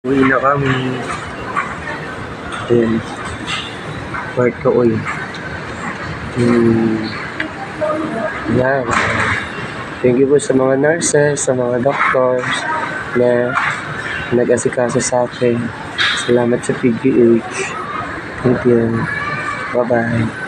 Uwi na kami. Ayan. Work ko uwi. Yan. Thank you po sa mga nurses, sa mga doctors na nag-asikaso sa akin. Salamat sa PGH. Thank you. Bye-bye.